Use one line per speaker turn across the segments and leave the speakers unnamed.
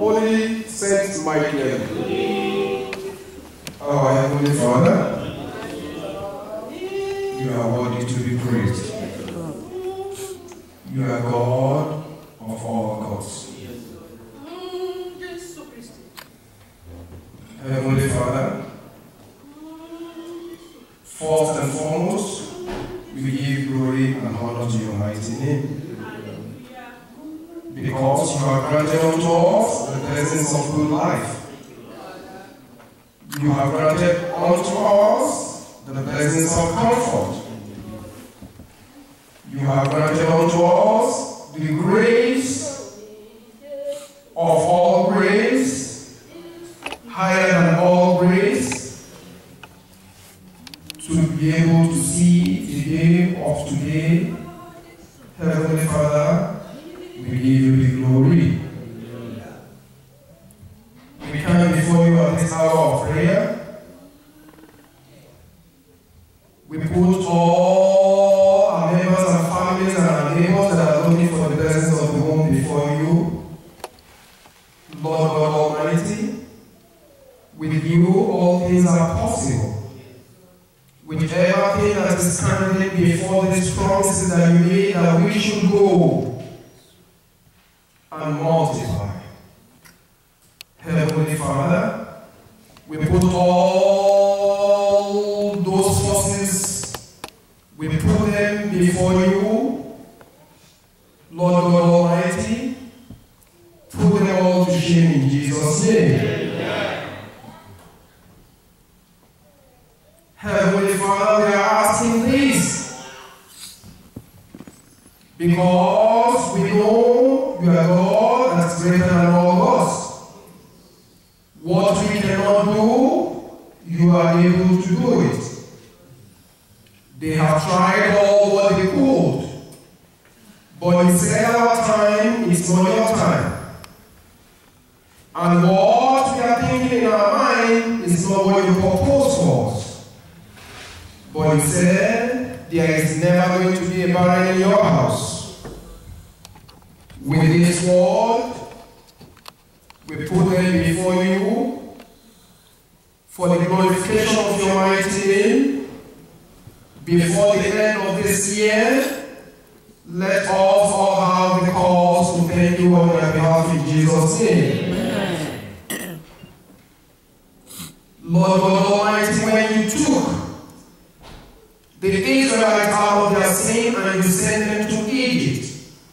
Holy Saint Michael. Our Heavenly Father, you are worthy to be praised. You are God of all gods. Heavenly Father, first and foremost, we give glory and honor to your mighty name. Because you have granted unto us the blessings of good life. You have granted unto us the blessings of comfort. You have granted unto us the grace of all grace, higher than all grace, to be able to see the day of today. Heavenly Father, we give you the glory. We come before you at this hour of prayer. We put all our members and families and our neighbors that are looking for the blessings of the home before you. Lord God Almighty, with you all things are possible. Whichever thing that is standing before these promises that you made that we should go and multiply. Heavenly Father, we put all those forces, we put them before you. Lord God Almighty, put them all to shame in Jesus' name. Amen. Heavenly Father, we are asking this because we know you are God that's greater than all gods. What we cannot do, you are able to do it. They have tried all what they could, but you said our time is not your time. And what we are thinking in our mind is not what you propose for us. But you said there is never going to be a barren in your house. With this word, we put them before you for the glorification of your mighty name. Before the end of this year, let us all have the cause to thank you on your behalf in Jesus' name. Amen. Lord God Almighty, when you took the Israelites out of their sin and you sent them to Egypt,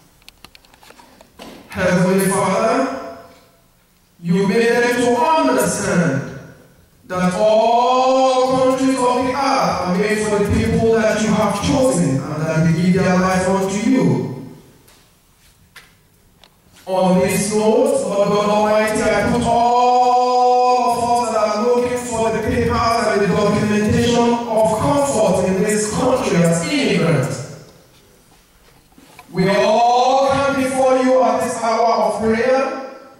Heavenly Father, you made them to understand that all countries of the earth are made for the people that you have chosen and that they give their life unto you. On this note, Lord God Almighty, I put all of us that are looking for the papers and the documentation of comfort in this country as immigrants. We all come before you at this hour of prayer.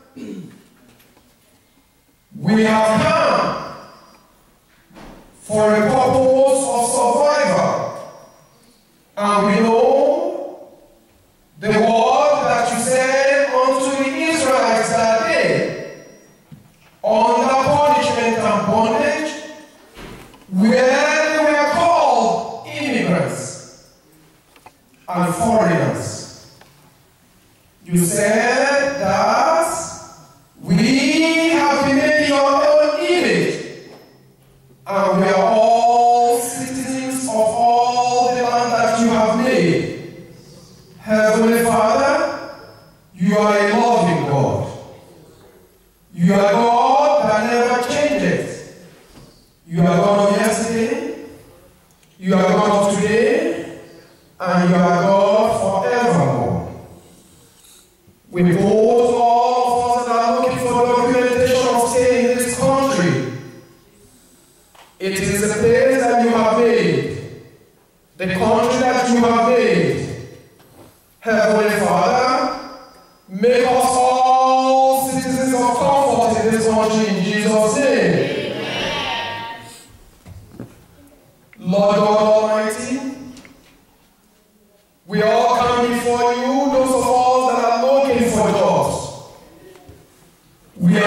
We have come for a purpose of survival. And we know the word that you said unto the Israelites that day, under punishment and bondage, where they were called immigrants and foreigners. You said that we have been made in your own image, and we are all citizens of all the land that you have made. Heavenly Father, you are a loving God. You are God that never changes. You are God of yesterday, you are God of today, and you are God forevermore. We put all of us that are looking for documentation of staying in this country. It is the place that you have made, the country that you have made. Heavenly Father, make us all citizens of comfort in this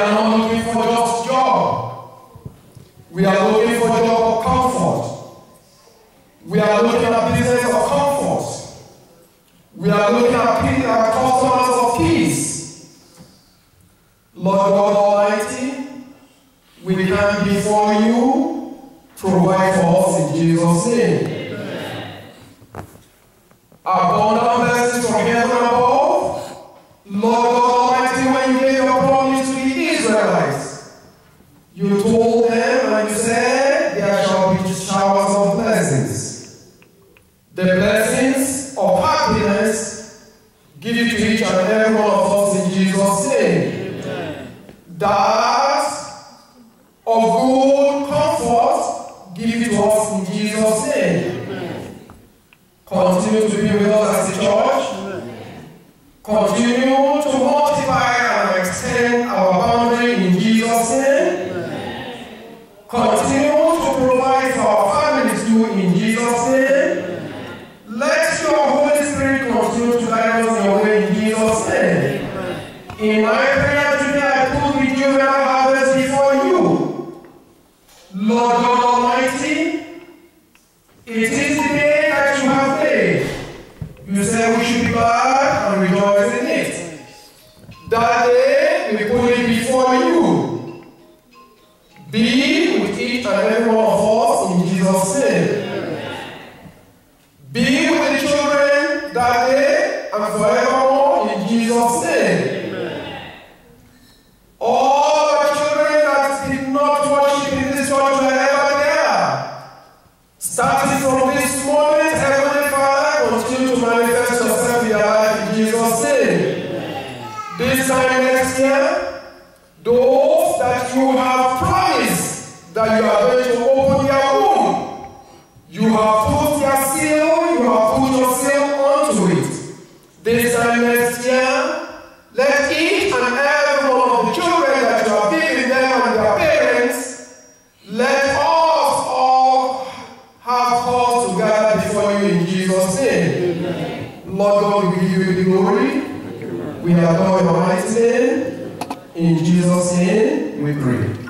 are not looking for just job. We are looking for job of comfort. We are looking at business of comfort. We are looking at customers of peace. Lord God Almighty, we come before you, provide for us in Jesus' name. Amen. Abundant blessings from heaven above. Lord God Almighty, when you gave your promise to the Israelites, you told them and you said, there shall be showers of blessings. The blessings of happiness, give it to each and every one of us in Jesus' name. Amen. That of good comfort, give it to us in Jesus' name. Amen. Continue to be with us as a church. Amen. Continue to multiply and extend our boundary in Jesus' name. Amen. Continue to provide for our families too in Jesus' name. Amen. Let your Holy Spirit continue to guide us in your way in Jesus' name. Amen. In my prayer today, I put the juvenile harvest before you. Lord God Almighty, it is the day that you have made. You say we should be glad and rejoice in it. That day we put it before you. Be with each and every one of us in Jesus' name. Be with the children that day and forevermore in Jesus' name. All the children that did not worship in this church wherever they are, starting from this moment, Heavenly Father, continue to manifest yourself in their life in Jesus' name. This time next year, those that you have promised that you are going to open their womb, you have put your seal, you have put your seal onto it. This time next year, let each and every one of the children that you have given them and their parents, let us all have cause together before you in Jesus' name. Amen. Lord God, we give you the glory. We adore your mighty name. In Jesus' name we pray.